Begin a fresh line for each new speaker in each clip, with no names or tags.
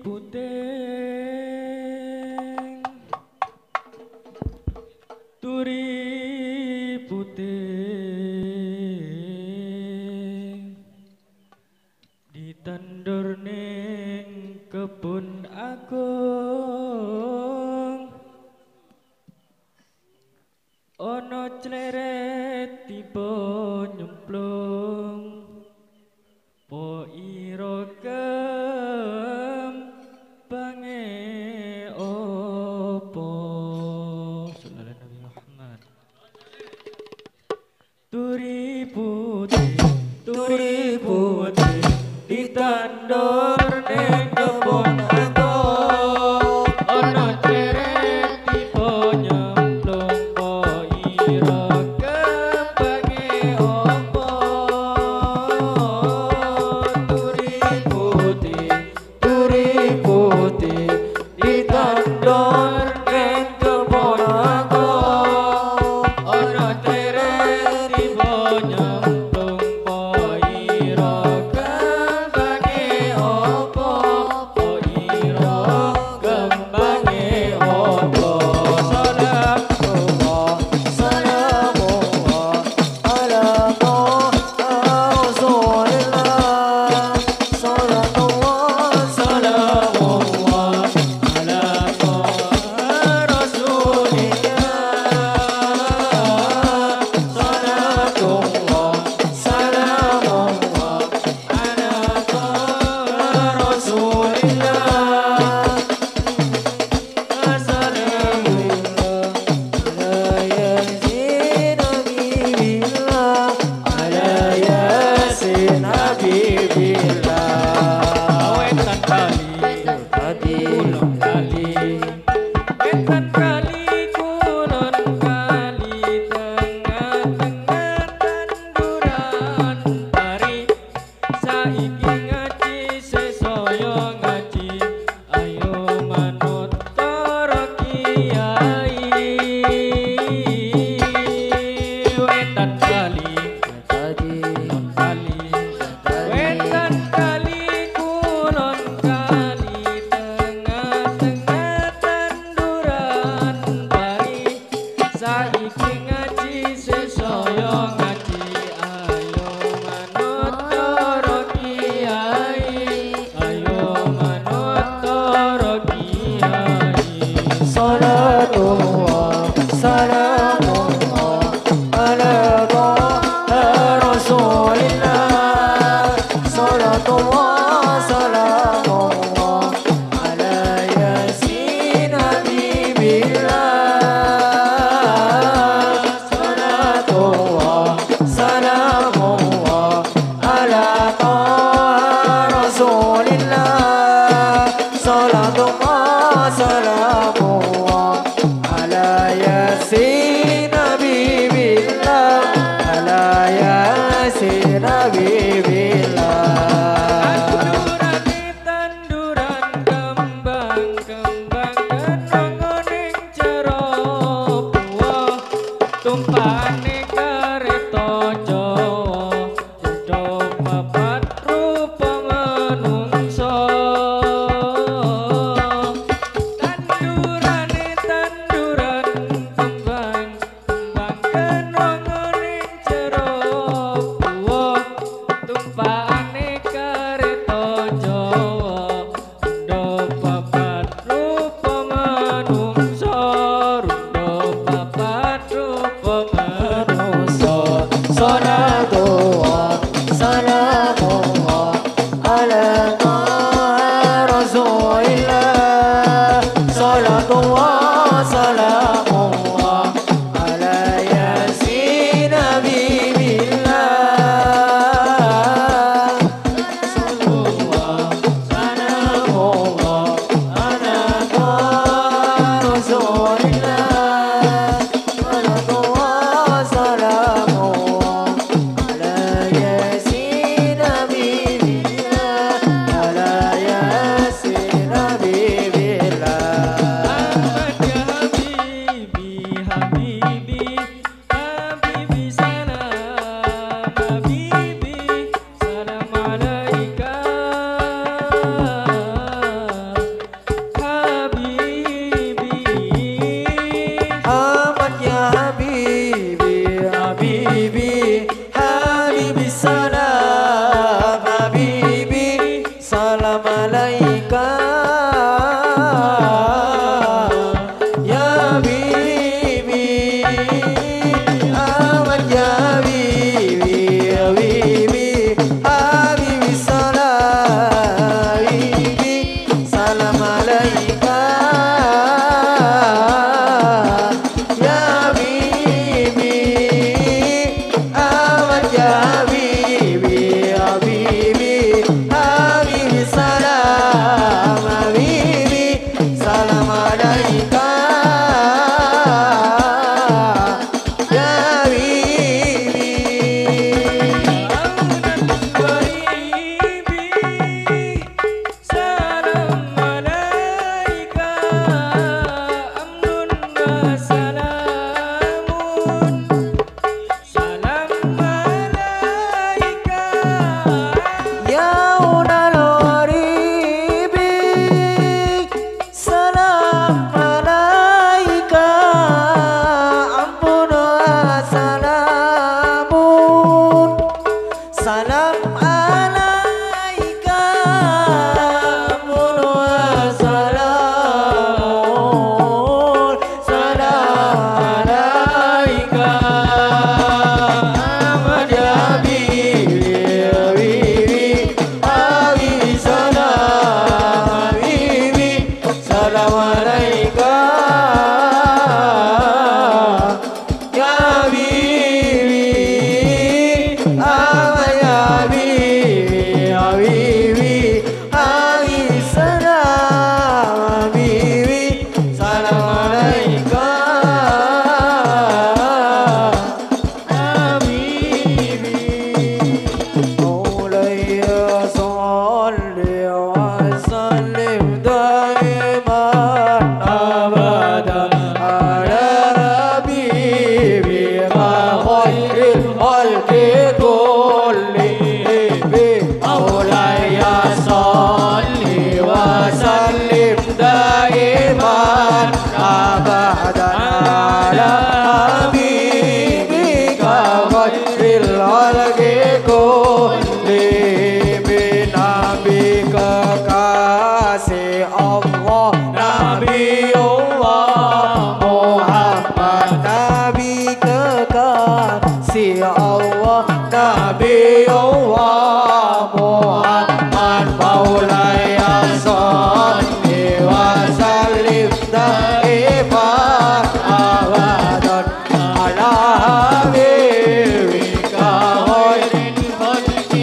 puting turi puting ditandur ning kebun agung ono cleret tiba nyemplung po iro bange opo sallallahu Nabi Muhammad turi putih ditandur ning kebun agung ono ceret tiba nyemplung po iro bange opo turi putih ditandur ning kebun agung ono ceret tiba nyemplung po iro bange opo po iro bange opo salam alaika ya bibi Ahmad ya bibi Habibi Habibi salam alaika ya bibi Ahmad ya Habibi Habibi Habibi salam Habibi salam alaika ya bibi
Salam alaika amnun wa salamun. Salam alaika
ya unal gharibi salam alaika ampun wa salamun salam alaika ampun wa salamun salam alaika Ahmad ya Habibi Habibi Habibi salam Habibi salam alaika ya Habibi Ahmad ya Habibi Habibi Habibi salam Habibi salam alaika مولاي صل وسلم دائما ابدا على حبيبك خير الخلق كلهم مولاي صل وسلم دائما ابدا على حبيبك خير الخلق كلهم نبيك كاسي الله نبي الله محمد نبيك كاسي الله نبي الله محمد مولاي صل وسلم دائما ابدا على حبيبك خير الخلق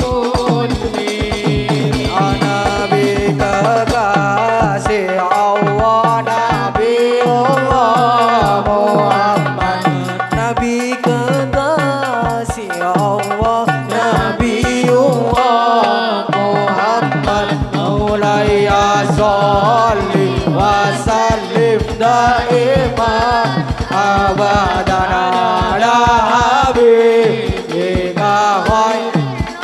كلهم نبيك كاسي الله نبي الله محمد نبيك كاسي الله نبي الله محمد مولاي صل وسلم دائما ابدا على حبيبك خير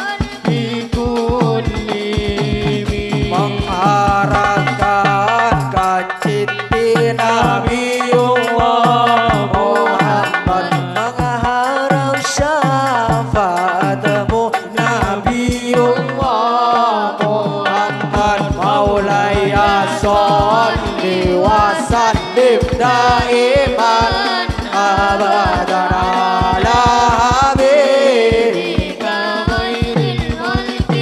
mengharapkan cinta Nabi Muhammad mengharap syafaatmu Nabi Muhammad Maulay sholli wa sallim daiman abadan ala habibika
khairil khalqi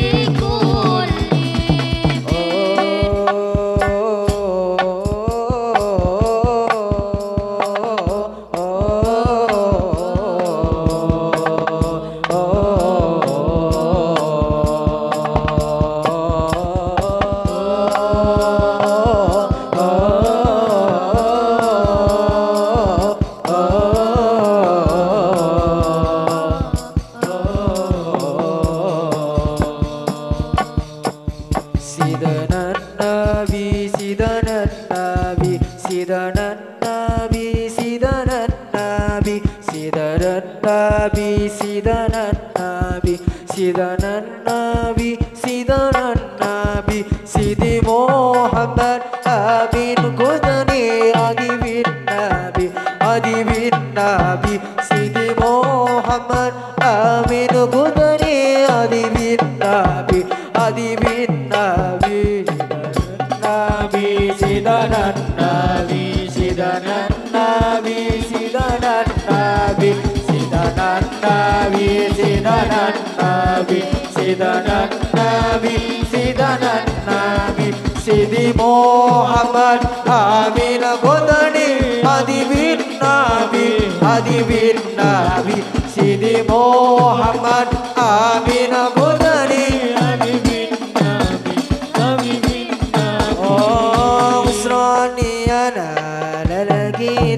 Sidi Muhammad Amin Kudani Adi bin Nabi Adi bin Nabi Sidi Muhammad Amin Kudani Adi bin Nabi Adi bin Nabi Nabi Sidanan Nabi Sidanan Nabi Sidanan Nabi Sidanan Nabi Sidanan Nabi Sidanan Nabi Sidanan Nabi Sidi Muhammad Amin Qudani Hadi bin Nabi Hadi bin Nabi Sidi Muhammad Amin Qudani Hadi bin Nabi Hadi bin Nabi Oh Usraniyana Ala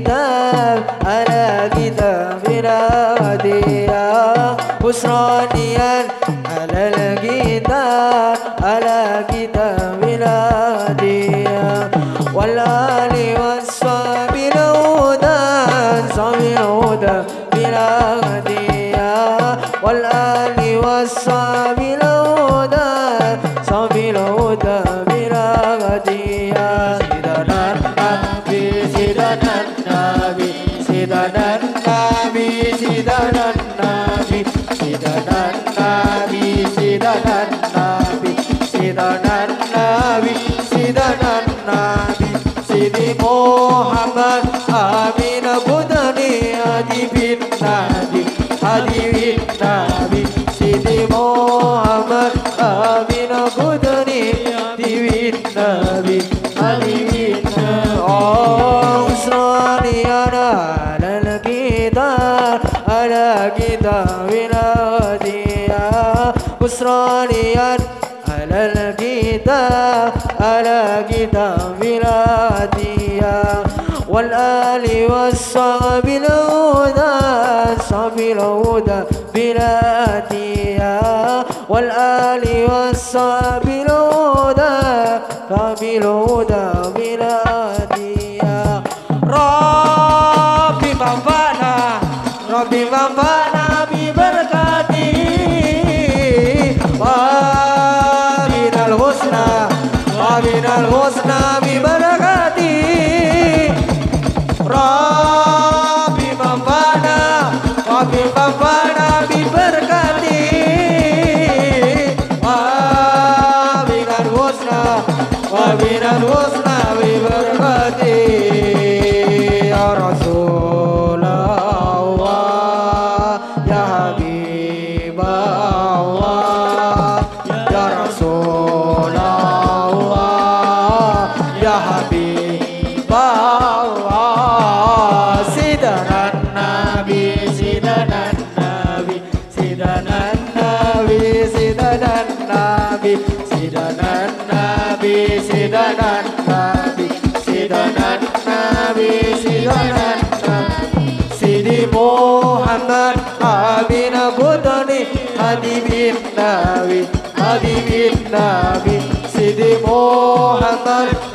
kitab Iradiya Usraniyan Ala kitab Iradiya Walali wassabi laudan Sabi laudan Iradiya Walali wassabi laudan Sabi laudan Iradiya Sidanan Nabi Sidanan Nabi Sidanan Nabi Sidanan Nabi Sidanan Nabi Sidanan Nabi Sidanan Nabi Sidi Muhammad Amin Qudani Hadi bin Nabi Hadi bin Nabi Sidi Muhammad Amin Qudani Hadi bin Nabi Hadi bin Nabi Oh Usraniyana Ala kitab Iradiya Usraniyan Ala kitab Iradiya Wal ali wassabi laudan Sabi laudan Iradiya Wal ali wassabi laudan Sabi laudan Iradiya Rabbi manfa'na Rabbi manfa'na bi barakati wa binal husna bi barakati Rabbi manfa'na bi barakati wa binal husna bi barakati ya Rasulullah ya Habibullah ya Rasulullah ya Habibullah Sidanan Nabi Sidanan Nabi Sidanan Nabi Sidanan Nabi Sidanan Nabi Sidanan Nabi Sidanan Nabi Sidanan Nabi Sidi Muhammad Amin Qudani Hadi bin Nabi Hadi bin Nabi Sidi Muhammad